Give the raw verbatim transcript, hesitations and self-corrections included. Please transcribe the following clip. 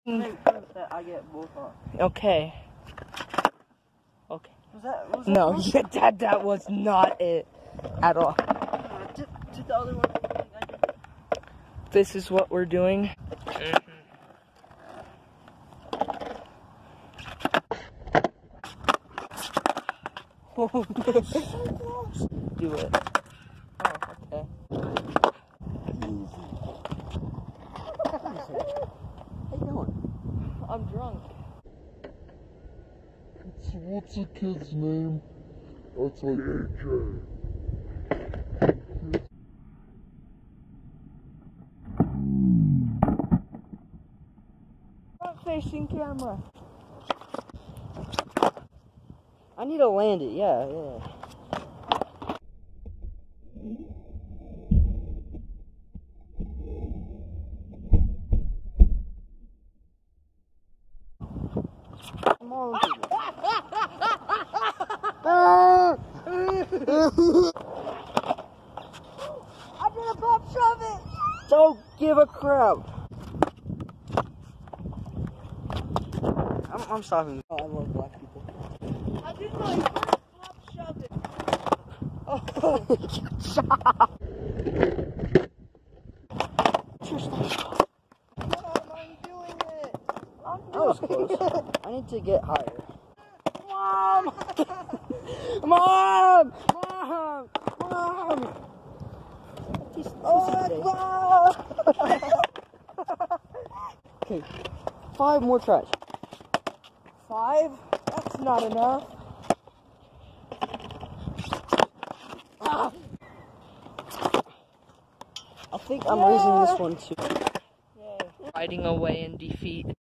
Make sure that I get both off. Okay. Okay. Was that? Was that No, yeah, that that was not it at all. Uh, did, did the other one? I did it. This is what we're doing. Mm-hmm. Do it. Oh, okay. How you doing? I'm drunk. So what's the kid's name? That's like A J. Front facing camera. I need to land it, yeah, yeah. Come on. I'm gonna pop shove it. Don't give a crap. I'm, I'm stopping. Oh, I love black people. I did my first pop shove it. Oh, stop. Mom, I'm doing it. I'm doing That was close. it. I need to get higher. Mom! Mom! Mom! Mom! This, this Oh, okay, five more tries. Five? That's not enough. Ah. I think I'm yeah. losing this one too. Yay. Fighting away in defeat.